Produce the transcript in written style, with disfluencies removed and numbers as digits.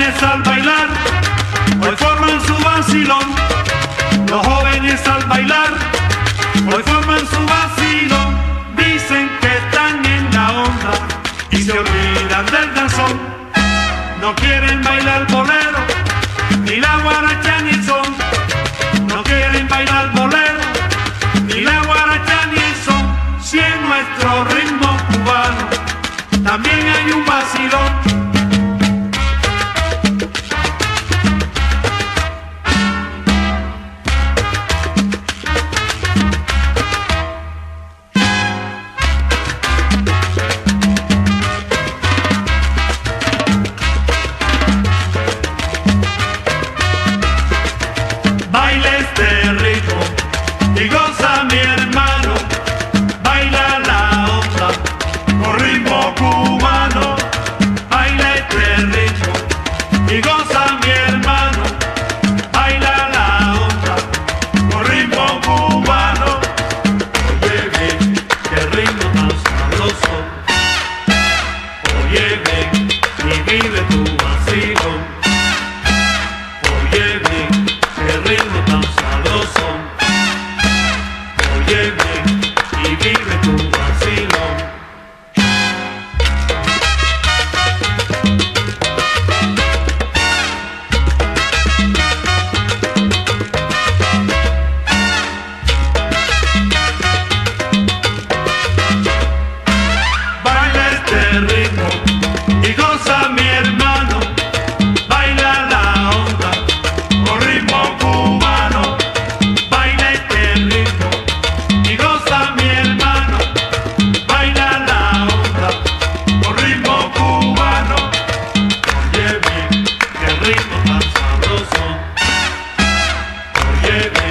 jóvenes al bailar, hoy forman su vacilón. Los jóvenes al bailar, hoy forman su vacilón. Dicen que están en la onda y se olvidan del danzón. No quieren bailar bolero, ni la guaracha ni el son. No quieren bailar bolero, ni la guaracha ni el son. Si en nuestro ritmo cubano también hay un vacilón. Baila este ritmo y goza mi hermano, baila la onda con ritmo cubano. Baila este ritmo y goza mi hermano, baila la onda con ritmo cubano. Oye bien, qué ritmo tan sabroso, oye bien y vive tu vacilón. Oye bien, qué ritmo tan sabroso, oye bien y vive tu vacilón. Baila este ritmo y goza mi hermano, baila la onda con ritmo cubano. Baila este ritmo y goza mi hermano, baila la onda con ritmo cubano. Oye bien, qué ritmo tan sabroso, oye bien